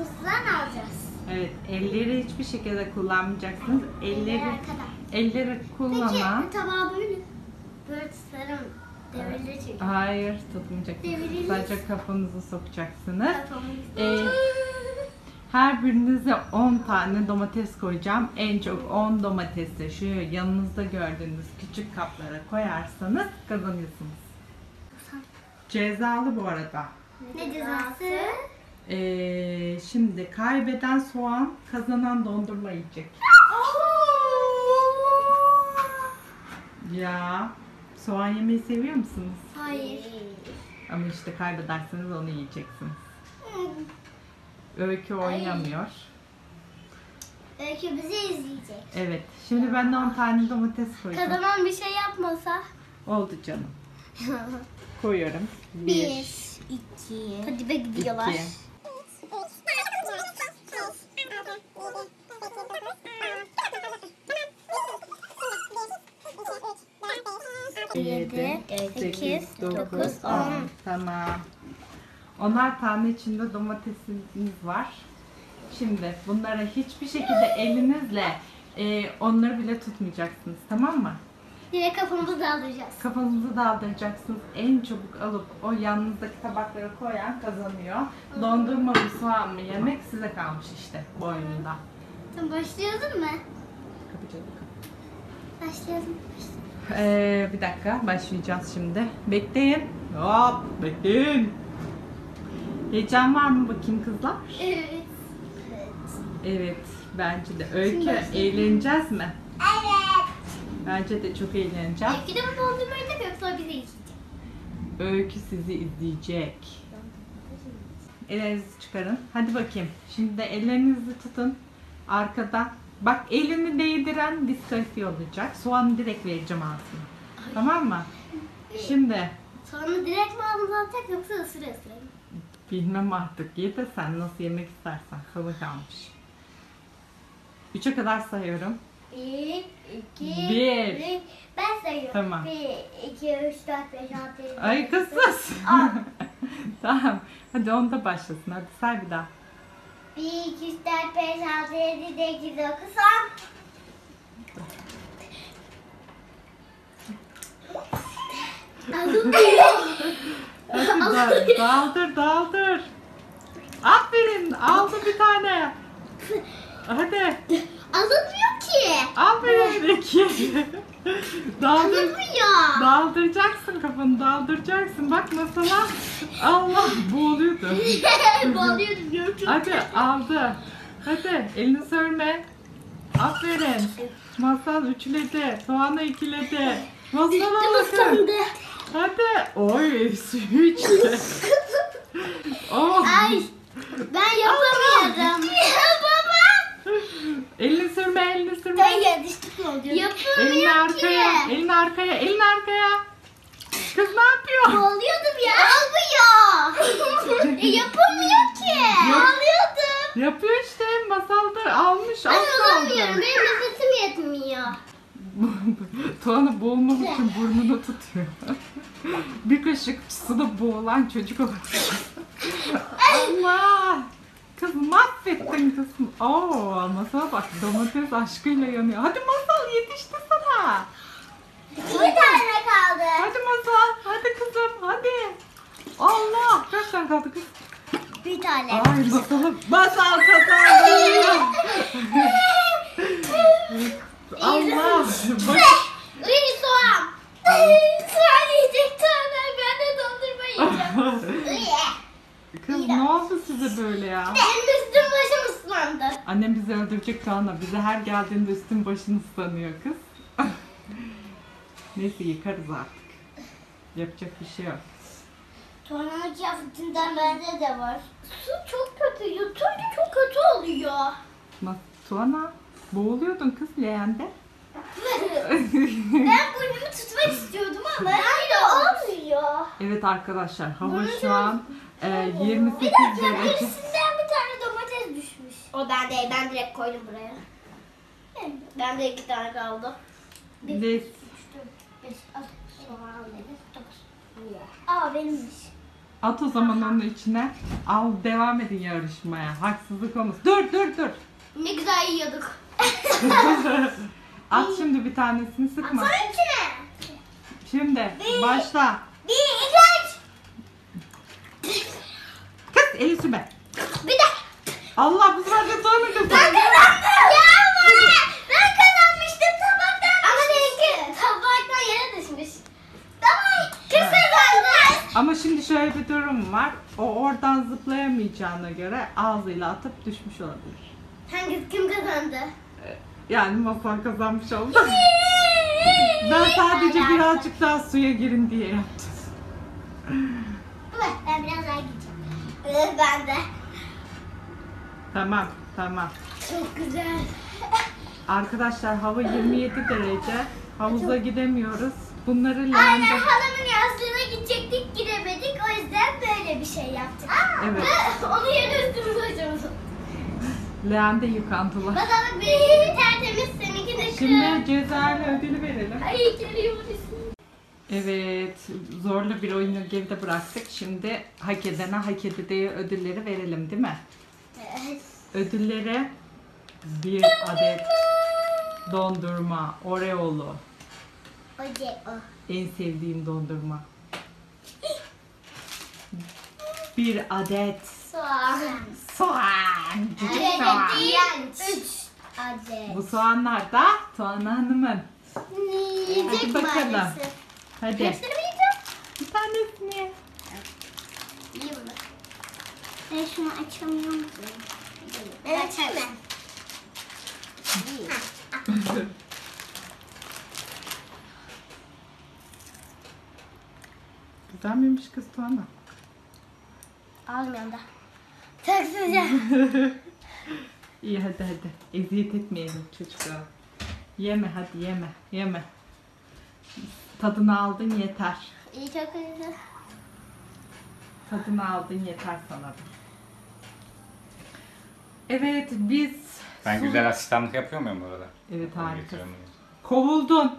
domatesden alacağız. Evet, elleri hiçbir şekilde kullanmayacaksınız. Elleri kullanan. Peki tabağı böyle tutarım. Devrilir çünkü. Hayır, tutmayacaksınız. Sadece kafanızı sokacaksınız. Her birinize 10 tane domates koyacağım. En çok 10 domatesi şu yanınızda gördüğünüz küçük kaplara koyarsanız kazanıyorsunuz. Cezalı bu arada. Ne cezası? Şimdi kaybeden soğan, kazanan dondurma yiyecek. Ya, soğan yemeyi seviyor musunuz? Hayır. Ama işte kaybederseniz onu yiyeceksiniz. Öykü oynamıyor. Öykü bizi izleyecek. Evet. Şimdi ben de 10 tane domates koyacağım. Kazanan bir şey yapmasa. Oldu canım. Koyuyorum. 1, 2. Hadi be gidiyorlar. 2. Yedi, 8, 9, 9, 10. Tamam. 10'ar tane içinde domatesimiz var. Şimdi bunlara hiçbir şekilde elinizle onları bile tutmayacaksınız, tamam mı? Direkt kafamızı daldıracağız. Kafanızı daldıracaksınız. En çabuk alıp o yanınızdaki tabaklara koyan kazanıyor. Dondurma mı soğan mı yemek size kalmış işte bu oyunda. Sen başlayalım mı? Kapacağız. Başlayalım. Bir dakika, başlayacağız şimdi. Bekleyin. Hop, bekleyin. Heyecan var mı bakayım kızlar? Evet. Evet, bence de. Öykü, Şimdi başlayalım. eğleneceğiz mi? Evet. Bence de çok eğleneceğiz. Öykü de bu dondurmayı da yoksa bizi izleyecek. Öykü sizi izleyecek. Ellerinizi çıkarın. Hadi bakayım. Şimdi de ellerinizi tutun. Arkadan. Bak, elini değdiren diskalifiye olacak. Soğanı direkt vereceğim ağzına. Tamam mı? Şimdi. Sonra direkt mi ağzımıza atacak yoksa ısıra ısıra mı? Bilmem artık. Ye de sen nasıl yemek istersen. Sana kalmış. 3'e kadar sayıyorum. 1, 2, Bir. Ben sayıyorum. Tamam. 1, 2, 3, 4, 5, 6, 7, Ay kız sus. Tamam. Hadi onda başlasın. Hadi say bir daha. 1, 2, 3, 4, 5, 6, 7, 8, 9, 10. Hadi daldır. Aferin. Aldı bir tane. Hadi. Alınmıyor ki. Aferin Reki. Alınmıyor. Daldıracaksın kafanı, daldıracaksın. Bak mesela. Allah, boğuluyordu. Bağlıyordum ya. Hadi aldı. Hadi elini sürme. Aferin. Masal üçledi. Soğanı ikiledi. Masal'a bakın. Hadi. Oy, suyu içti. Oh. Ay, ben yapamıyorum. Baba. Elini sürme. Ben yetiştim oluyor. Elini arkaya. Elini arkaya. Kız ne yapıyor? Bağlıyordum ya. Almıyor. Yapamıyor ki. Bağlıyordum. Yapıyor işte. Masal da almış. Ben Az alamıyorum. kaldı. Benim nefesim yetmiyor. Tuğan'ı boğulmamak için burnunu tutuyor. Bir kaşık suda boğulan çocuk olur. Allah! Kız mahvettin kızım. Oo, Masal bak, domates aşkıyla yanıyor. Hadi Masal, yetişti sana. Bir tane kaldı. Hadi Masal, hadi kızım, hadi. Allah! Kaç tane kaldı kız? Bir tane. Ay Masal kazandı. Allah! Bak. Soğan. Soğan yiyecek tane. Ben de dondurma yiyeceğim. Kız ne oldu size böyle ya? Benim üstüm başım ıslandı. Annem bizi öldürecek Tuana. Bize her geldiğinde üstün başını ıslanıyor kız. Neyse, yıkarız artık. Yapacak bir şey yok. Tuana'nın kıyafetinden bende de var. Su çok kötü. Yutunca çok kötü oluyor. Tuana, boğuluyordun kız leğende. Ben burnumu tutmak istiyordum ama öyle olmuyor. Evet arkadaşlar, hava şu an 28 Bir dakika, derece. birisinden bir tane domates düşmüş. O ben değil, ben direkt koydum buraya. Ben de 2 tane kaldı. 1, 2, 3, 4, 5, 6, 7, 9. Aa benimmiş. At o zaman onun içine. Al devam edin yarışmaya. Haksızlık olmasın. Dur. Ne güzel yiyorduk. At şimdi bir tanesini sıkma. Sonra içine. Şimdi başla. 1, 2, 3. Kız eli sürme. Bir de. Allah bu sefer de sonra kızım. Ben kazandım. Ya ben kazanmıştım tabaktan. Ama benimki tabaktan yere düşmüş. Tamam. Kim kazandı? Ama şimdi şöyle bir durum var. O oradan zıplayamayacağına göre ağzıyla atıp düşmüş olabilir. Kim kazandı? Yani masal kazanmış oldu. Ben sadece birazcık daha suya girin diye yaptım. Ben biraz daha gideceğim. Ben de. Tamam. Çok güzel. Arkadaşlar hava 27 derece. Havuza gidemiyoruz. Bunları Aynen leğende... halamın yastığına gidecektik gidemedik. O yüzden böyle bir şey yaptık. Evet. Ve onu yere üstümüze koyacağız. Leğende yıkandılar. Bakalım benimki tertemiz seninki de Şimdi cezayla ödülü verelim. Ay geliyorsun. Evet, zorlu bir oyunu geride bıraktık. Şimdi hak edene hak edeceği ödülleri verelim değil mi? Evet. Ödülleri bir adet dondurma, Oreo'lu. O. En sevdiğim dondurma. Bir adet Soğan. soğan. Cücük soğan. Evet, 3 adet. Bu soğanlar da Tuana Hanım'ın. Yiyecek Hadi bakalım. maalesef. Hadi Hepsini mi yiyeceğim? bir tanesini. İyi bunu. Ben şunu açamıyor musun? Ben açayım. Güzel miymiş kız Tuana? Almıyorum da. Çok sıcak. İyi hadi. Eziyet etmeyelim çocuğa. Yeme hadi yeme. Tadını aldın yeter. İyi çok güzel. Tadını aldın yeter sana da. Evet biz... Ben güzel asistanlık yapıyor muyum bu arada? Evet harika. Getiriyorum. Kovuldun.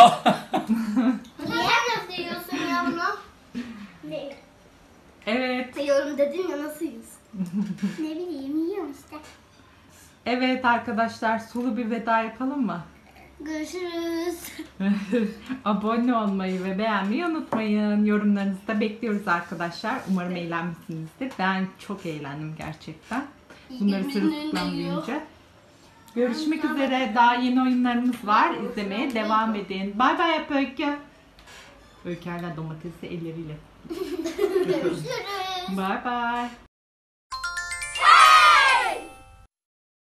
Niye nasıl yiyorsun ya bunu? Ne? Evet. Yiyorum dedin ya nasıl yiyorsun? Ne bileyim yiyorum işte. Evet arkadaşlar sulu bir veda yapalım mı? Görüşürüz. Abone olmayı ve beğenmeyi unutmayın. Yorumlarınızı da bekliyoruz arkadaşlar. Umarım eğlenmişsinizdir. Ben çok eğlendim gerçekten. Bunları sırılsıklam duyunca. Görüşmek üzere. Daha yeni oyunlarımız var. İzlemeye devam edin. Bay bay yap Öykü. Öykü hala domatesi elleriyle. Görüşürüz. Bay bay.